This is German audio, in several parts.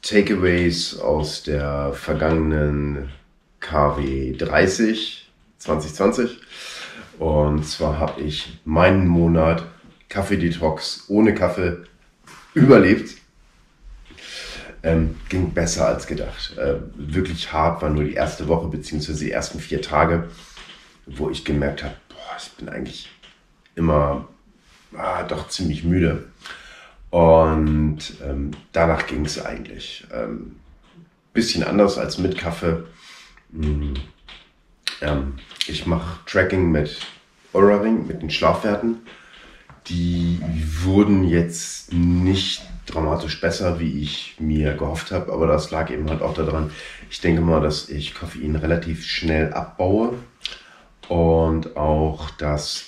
Takeaways aus der vergangenen KW 30 2020. Und zwar habe ich meinen Monat Kaffee-Detox ohne Kaffee überlebt. Ging besser als gedacht. Wirklich hart war nur die erste Woche bzw. die ersten 4 Tage, wo ich gemerkt habe, ich bin eigentlich immer doch ziemlich müde. Und danach ging es eigentlich. Bisschen anders als mit Kaffee. Ich mache Tracking mit Oura Ring, mit den Schlafwerten. Die wurden jetzt nicht dramatisch besser, wie ich mir gehofft habe, aber das lag eben halt auch daran, ich denke mal, dass ich Koffein relativ schnell abbaue und auch, dass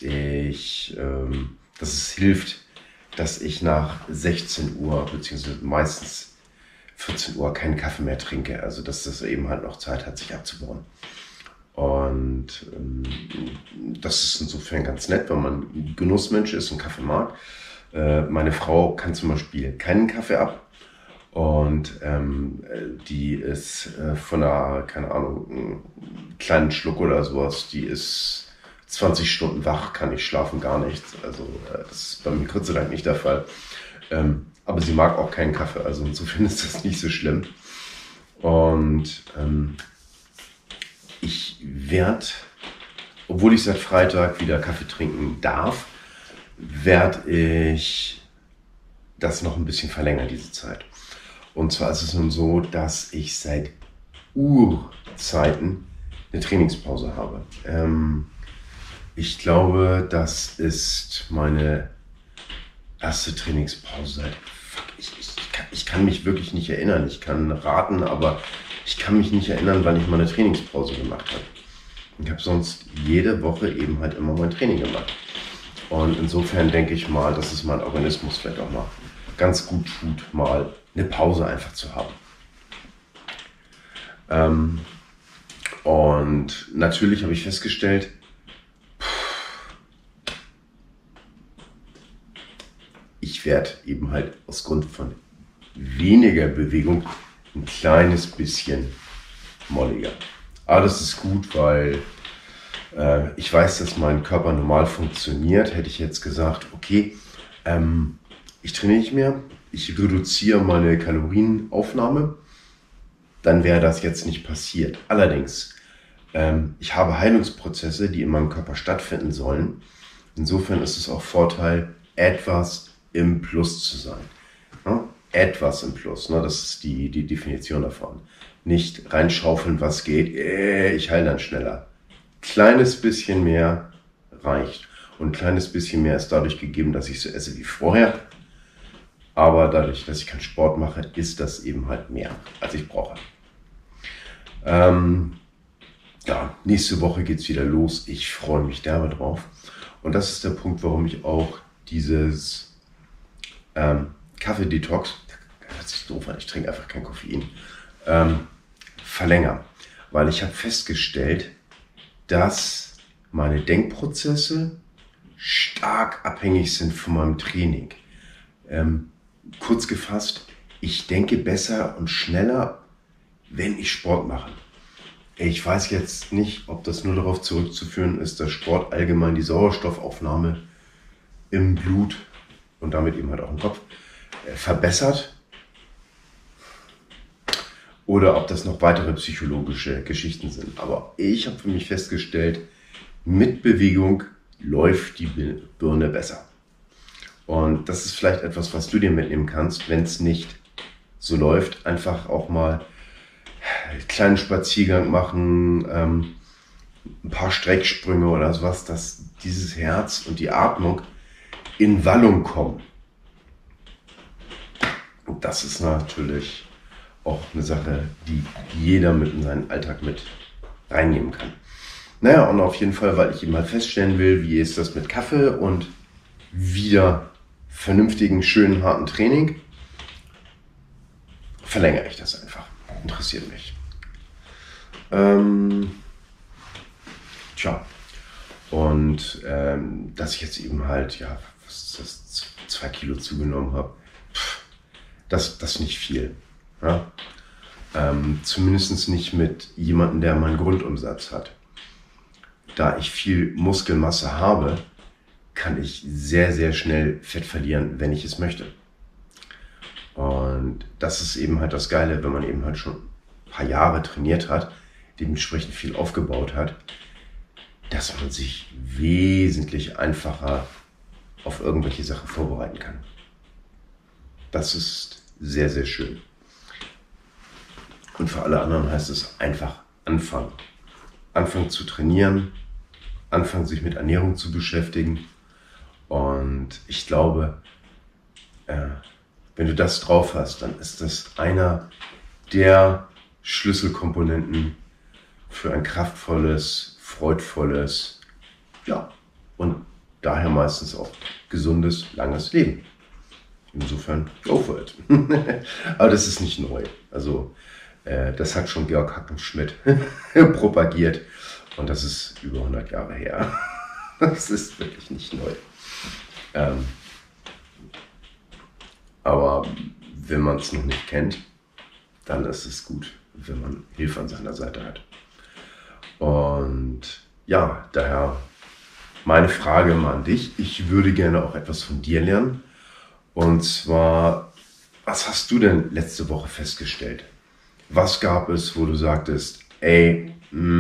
es hilft, dass ich nach 16 Uhr beziehungsweise meistens 14 Uhr keinen Kaffee mehr trinke, also dass das eben halt noch Zeit hat, sich abzubauen. Und das ist insofern ganz nett, wenn man Genussmensch ist und Kaffee mag. Meine Frau kann zum Beispiel keinen Kaffee ab und die ist von einer, keine Ahnung, einen kleinen Schluck oder sowas, die ist 20 Stunden wach, kann nicht schlafen, gar nichts. Also das ist bei mir Gott sei Dank nicht der Fall. Aber sie mag auch keinen Kaffee, also insofern ist das nicht so schlimm. Und ich werde, obwohl ich seit Freitag wieder Kaffee trinken darf, werde ich das noch ein bisschen verlängern, diese Zeit. Und zwar ist es nun so, dass ich seit Urzeiten eine Trainingspause habe. Ich glaube, das ist meine erste Trainingspause seit... Ich kann mich wirklich nicht erinnern. Ich kann raten, aber ich kann mich nicht erinnern, wann ich mal eine Trainingspause gemacht habe. Ich habe sonst jede Woche eben halt immer mein Training gemacht. Und insofern denke ich mal, dass es mein Organismus vielleicht auch mal ganz gut tut, mal eine Pause einfach zu haben. Und natürlich habe ich festgestellt, ich werde eben halt aus Grund von weniger Bewegung ein kleines bisschen molliger. Aber das ist gut, weil ich weiß, dass mein Körper normal funktioniert. Hätte ich jetzt gesagt, okay, ich trainiere nicht mehr, ich reduziere meine Kalorienaufnahme, dann wäre das jetzt nicht passiert. Allerdings, ich habe Heilungsprozesse, die in meinem Körper stattfinden sollen. Insofern ist es auch Vorteil, etwas im Plus zu sein. Ja? Etwas im Plus, ne? Das ist die Definition davon. Nicht reinschaufeln, was geht, ich heile dann schneller. Kleines bisschen mehr reicht. Und ein kleines bisschen mehr ist dadurch gegeben, dass ich so esse wie vorher. Aber dadurch, dass ich keinen Sport mache, ist das eben halt mehr, als ich brauche. Nächste Woche geht's wieder los. Ich freue mich derbe drauf. Und das ist der Punkt, warum ich auch dieses Kaffee-Detox, das ist doof, ich trinke einfach kein Koffein, verlängere. Weil ich habe festgestellt, dass meine Denkprozesse stark abhängig sind von meinem Training. Kurz gefasst, ich denke besser und schneller, wenn ich Sport mache. Ich weiß jetzt nicht, ob das nur darauf zurückzuführen ist, dass Sport allgemein die Sauerstoffaufnahme im Blut und damit eben halt auch im Kopf verbessert. Oder ob das noch weitere psychologische Geschichten sind. Aber ich habe für mich festgestellt, mit Bewegung läuft die Birne besser. Und das ist vielleicht etwas, was du dir mitnehmen kannst, wenn es nicht so läuft. Einfach auch mal einen kleinen Spaziergang machen, ein paar Strecksprünge oder sowas, dass dieses Herz und die Atmung in Wallung kommen. Und das ist natürlich auch eine Sache, die jeder mit in seinen Alltag mit reinnehmen kann. Naja, und auf jeden Fall, weil ich eben halt feststellen will, wie ist das mit Kaffee und wieder vernünftigen, schönen, harten Training, verlängere ich das einfach. Interessiert mich. Und dass ich jetzt eben halt, 2 Kilo zugenommen habe, das ist nicht viel. Ja? Zumindest nicht mit jemandem, der meinen Grundumsatz hat. Da ich viel Muskelmasse habe, kann ich sehr, sehr schnell Fett verlieren, wenn ich es möchte. Und das ist eben halt das Geile, wenn man eben halt schon ein paar Jahre trainiert hat, dementsprechend viel aufgebaut hat, dass man sich wesentlich einfacher auf irgendwelche Sachen vorbereiten kann. Das ist sehr, sehr schön. Und für alle anderen heißt es einfach anfangen. Anfangen zu trainieren, anfangen sich mit Ernährung zu beschäftigen. Und ich glaube, wenn du das drauf hast, dann ist das einer der Schlüsselkomponenten für ein kraftvolles, freudvolles, ja, und daher meistens auch gesundes, langes Leben. Insofern, go for it. Aber das ist nicht neu. Also, das hat schon Georg Hackenschmidt propagiert. Und das ist über 100 Jahre her. Das ist wirklich nicht neu. Aber wenn man es noch nicht kennt, dann ist es gut, wenn man Hilfe an seiner Seite hat. Und ja, daher meine Frage mal an dich. Ich würde gerne auch etwas von dir lernen. Und zwar, was hast du denn letzte Woche festgestellt? Was gab es, wo du sagtest, ey,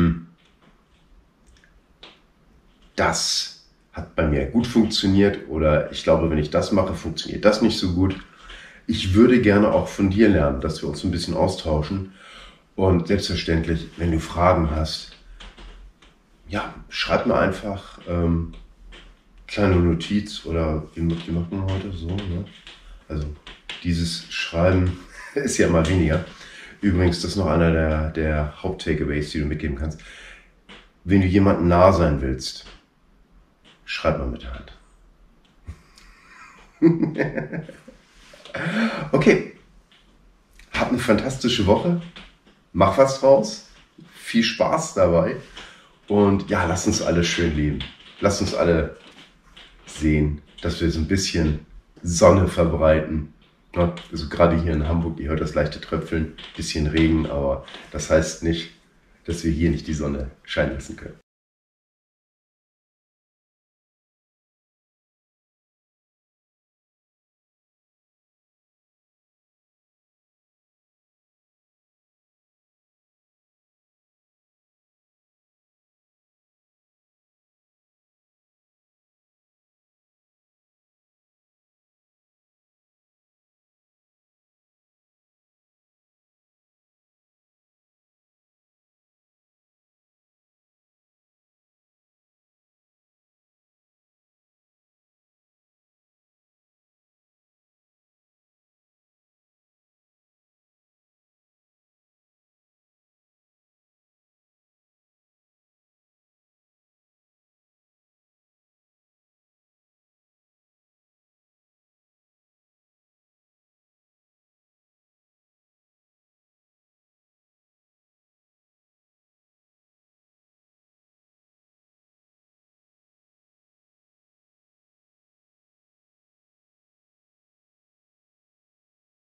das hat bei mir gut funktioniert oder ich glaube, wenn ich das mache, funktioniert das nicht so gut. Ich würde gerne auch von dir lernen, dass wir uns ein bisschen austauschen. Und selbstverständlich, wenn du Fragen hast, ja, schreib mir einfach kleine Notiz oder wie macht man heute so, ne? Also dieses Schreiben ist ja immer weniger. Übrigens, das ist noch einer der Haupt-Takeaways, die du mitgeben kannst. Wenn du jemandem nah sein willst, schreib mal mit der Hand. Okay, hab eine fantastische Woche. Mach was draus. Viel Spaß dabei. Und ja, lass uns alle schön leben. Lass uns alle sehen, dass wir so ein bisschen Sonne verbreiten. Also gerade hier in Hamburg, ihr hört das leichte Tröpfeln, bisschen Regen, aber das heißt nicht, dass wir hier nicht die Sonne scheinen lassen können.